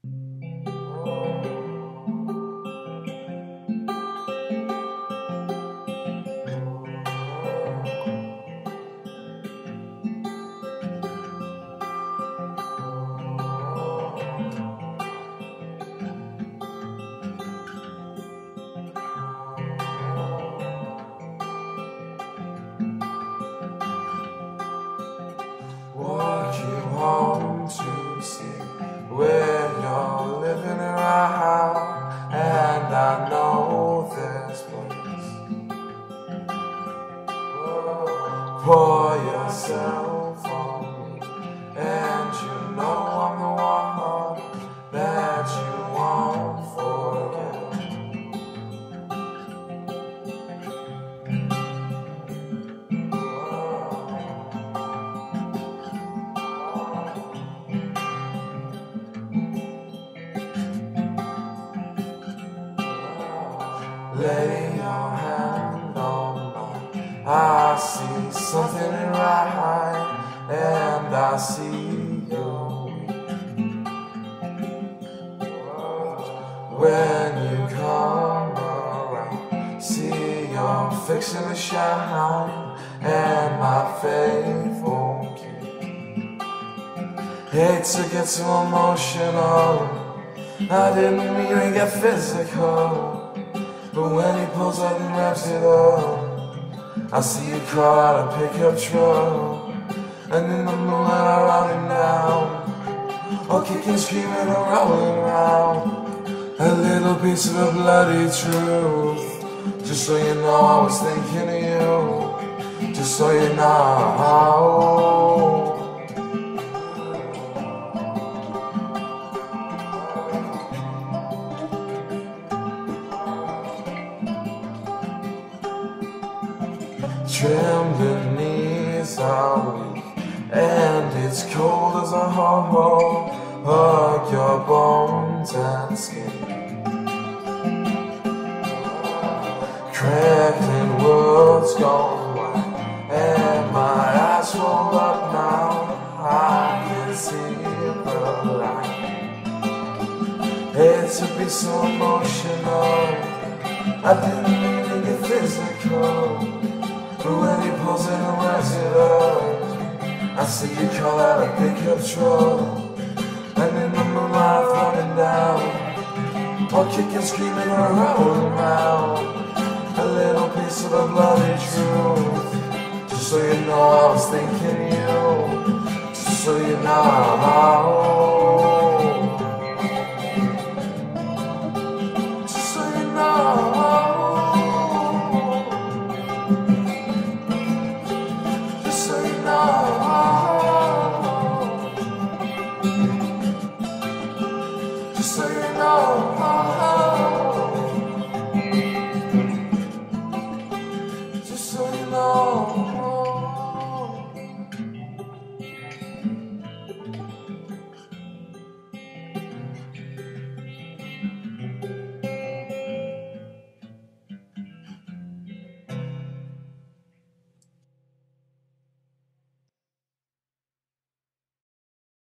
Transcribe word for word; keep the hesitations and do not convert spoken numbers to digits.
Walk you home to see where you're living around, and I know this place. Pour yourself on me, and you know I'm the one that you won't forget. Lay your hand on mine. I see something in right, and I see you when you come around. See you're fixing to shine, and my faith won't keep. Hate to get too emotional, I didn't mean to get physical. But when he pulls up and wraps it up, I see you crawl out a pickup truck, and in the moonlight I run him down, all kicking, screaming, or rolling around. A little piece of the bloody truth, just so you know I was thinking of you, just so you know. Trembling knees are weak, and it's cold as a hole. Hug your bones and skin. Crackling words gone white, and my eyes roll up now. I can see the light. Hate to be so emotional, I didn't mean to get physical. But when he pulls in and wraps it up, I see you call out a pickup truck, and in the moonlight floating down, all kicking, screaming, or rolling around. A little piece of the bloody truth, just so you know I was thinking of you, just so you know.